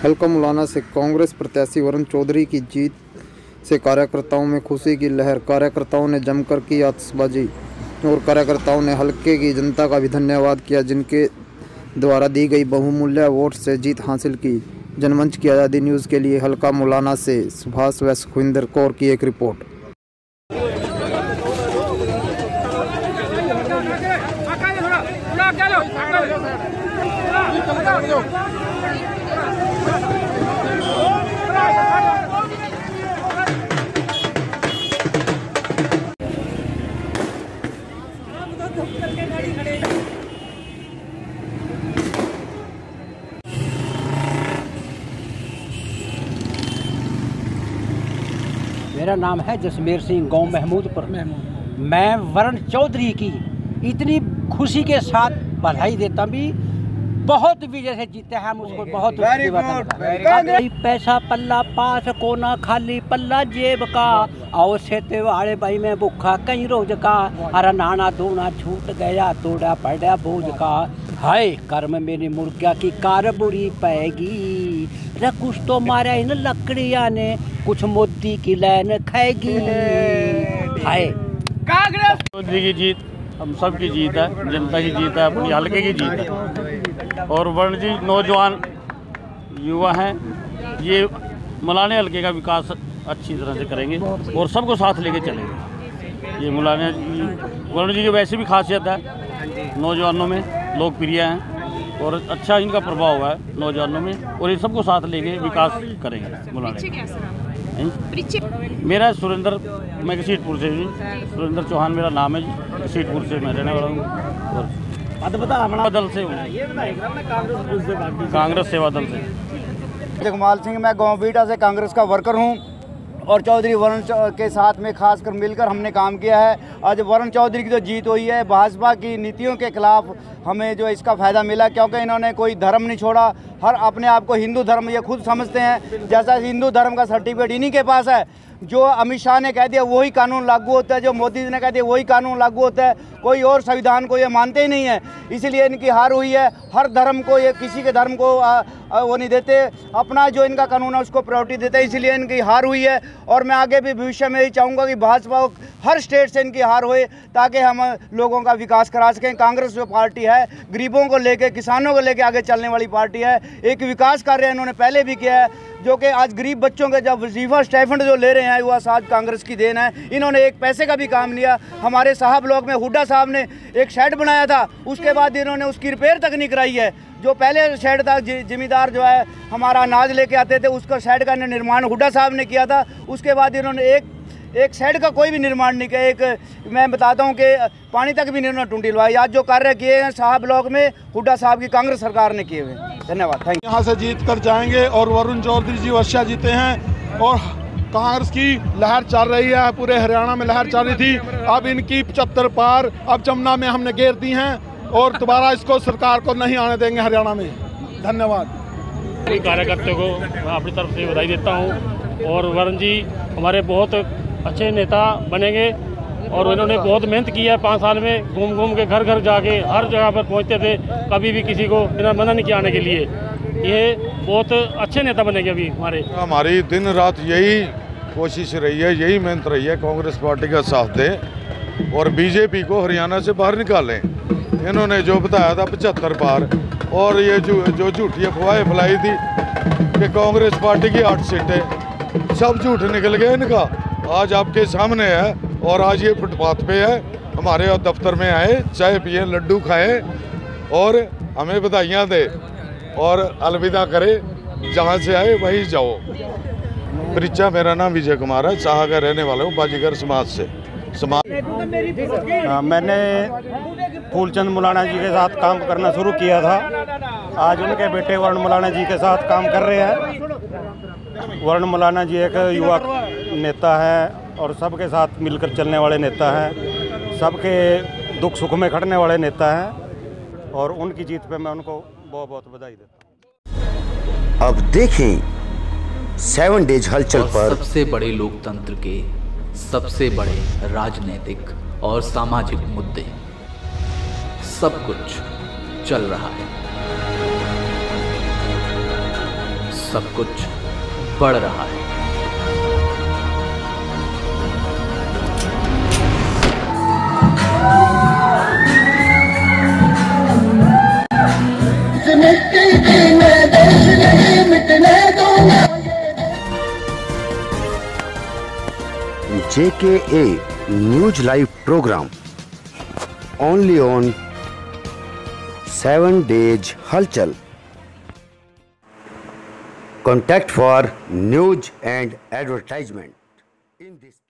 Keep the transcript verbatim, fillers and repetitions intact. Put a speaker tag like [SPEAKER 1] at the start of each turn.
[SPEAKER 1] हल्का मुलाना से कांग्रेस प्रत्याशी वरुण चौधरी की जीत से कार्यकर्ताओं में खुशी की लहर। कार्यकर्ताओं ने जमकर की आतिशबाजी और कार्यकर्ताओं ने हल्के की जनता का भी धन्यवाद किया, जिनके द्वारा दी गई बहुमूल्य वोट से जीत हासिल की। जनमंच की आज़ादी न्यूज़ के लिए हल्का मुलाना से सुभाष व सुखविंदर कौर की एक रिपोर्ट।
[SPEAKER 2] मेरा नाम है जसमेर सिंह, गांव महमूदपुर। मैं वरुण चौधरी की इतनी खुशी के साथ बधाई देता भी, बहुत विजय से जीते हैं हम उसको, बहुत पैसा पल्ला पास कोना खाली पल्ला जेब का, आओ सेते वाले भाई में भूखा कई रोज का, अरे नाना दोना छूट गया तोड़ा पड़ा बोझ का, हाय कर्म मेरी मुर्गिया की कार बुरी पैगी, रे कुछ तो मारा इन लकड़िया ने कुछ मोती की लाइन खाएगी। हाय कांग्रेस
[SPEAKER 3] चौधरी की जीत हम सब की जीत है, जनता की जीत है, अपनी हल्के की जीत है। और वरुण जी नौजवान युवा हैं, ये मुलाने हल्के का विकास अच्छी तरह से करेंगे और सबको साथ लेके चलेंगे। ये मुलाने वरुण जी की वैसे भी खासियत है, नौजवानों में लोकप्रिय हैं और अच्छा इनका प्रभाव है नौजवानों में, और ये सबको साथ लेके विकास करेंगे मुलाने। मेरा सुरेंद्र, मैं घसीटपुर से हूँ, सुरेंद्र चौहान मेरा नाम है जी, घसीटपुर से मैं रहने वाला हूँ और सेवा दल से हूँ, कांग्रेस सेवा दल से।
[SPEAKER 4] जगमाल सिंह, मैं गांव बीटा से कांग्रेस का वर्कर हूँ और चौधरी वरुण के साथ में खासकर मिलकर हमने काम किया है। आज वरुण चौधरी की जो जीत हुई है, भाजपा की नीतियों के खिलाफ हमें जो इसका फ़ायदा मिला, क्योंकि इन्होंने कोई धर्म नहीं छोड़ा, हर अपने आप को हिंदू धर्म ये खुद समझते हैं। जैसा हिंदू धर्म का सर्टिफिकेट इन्हीं के पास है, जो अमित शाह ने कह दिया वही कानून लागू होता है, जो मोदी जी ने कह दिया वही कानून लागू होता है, कोई और संविधान को ये मानते ही नहीं है, इसलिए इनकी हार हुई है। हर धर्म को ये किसी के धर्म को आ, आ, वो नहीं देते, अपना जो इनका कानून है उसको प्रायोरिटी देते हैं, इसीलिए इनकी हार हुई है। और मैं आगे भी भविष्य में यही चाहूँगा कि भाजपा हर स्टेट से इनकी हार होए, ताकि हम लोगों का विकास करा सकें। कांग्रेस जो पार्टी है गरीबों को लेकर, किसानों को लेकर आगे चलने वाली पार्टी है। एक विकास कार्य इन्होंने पहले भी किया है, जो कि आज गरीब बच्चों के जब वजीफा स्टाइफंड जो ले रहे हैं वो आज कांग्रेस की देन है। इन्होंने एक पैसे का भी काम लिया। हमारे साहब ब्लॉक में हुड्डा साहब ने एक शेड बनाया था, उसके बाद इन्होंने उसकी रिपेयर तक नहीं कराई है। जो पहले शेड था, जिम्मेदार जो है हमारा अनाज लेके आते थे, उसका शेड का निर्माण हुड्डा साहब ने किया था। उसके बाद इन्होंने एक एक शेड का कोई भी निर्माण नहीं किया। एक मैं बताता हूँ कि पानी तक भी इन्होंने टूटी लवाई। आज जो कार्य किए हैं साहब ब्लॉक में हुड्डा साहब की कांग्रेस सरकार ने किए हुए। धन्यवाद, थैंक यू।
[SPEAKER 5] यहाँ से जीत कर जाएंगे और वरुण चौधरी जी वर्षा जीते हैं और कांग्रेस की लहर चल रही है, पूरे हरियाणा में लहर चल रही थी, अब इनकी पचहत्तर पार अब जमुना में हमने घेर दी हैं और दोबारा इसको सरकार को नहीं आने देंगे हरियाणा में। धन्यवाद।
[SPEAKER 3] कार्यकर्ताओं को मैं अपनी तरफ से बधाई देता हूँ और वरुण जी हमारे बहुत अच्छे नेता बनेंगे और इन्होंने बहुत मेहनत की है। पाँच साल में घूम घूम के घर घर जाके हर जगह पर पहुँचते थे, कभी भी किसी को बिना मना नहीं किया आने के लिए। ये बहुत अच्छे नेता बनेंगे अभी हमारे।
[SPEAKER 6] हमारी दिन रात यही कोशिश रही है, यही मेहनत रही है, कांग्रेस पार्टी का साथ दें और बीजेपी को हरियाणा से बाहर निकालें। इन्होंने जो बताया था पचहत्तर पार, और ये जो जो झूठी अफवाहें फैलाई थी कि कांग्रेस पार्टी की आठ सीटें, सब झूठ निकल गया इनका। आज आपके सामने है और आज ये फुटपाथ पे है, हमारे दफ्तर में आए, चाय पिए, लड्डू खाए और हमें बधाइयाँ दे और अलविदा करे। जहाँ से आए वहीं जाओ। परिचय, मेरा नाम विजय कुमार है, चाह का रहने वाला हूँ, बाजीगर समाज से। समाज
[SPEAKER 4] आ, मैंने फूलचंद मुलाना जी के साथ काम करना शुरू किया था, आज उनके बेटे वरुण मुलाना जी के साथ काम कर रहे हैं। वरुण मुलाना जी एक युवा नेता है और सबके साथ मिलकर चलने वाले नेता हैं, सबके दुख सुख में खड़ने वाले नेता हैं और उनकी जीत पे मैं उनको बहुत बहुत बधाई देता हूँ।
[SPEAKER 7] अब देखें सेवन डेज हलचल पर
[SPEAKER 8] सबसे बड़े लोकतंत्र के सबसे बड़े राजनीतिक और सामाजिक मुद्दे, सब कुछ चल रहा है सब कुछ बढ़ रहा है।
[SPEAKER 7] J K A News Live program only on seven days Halchal. Contact for news and advertisement in this.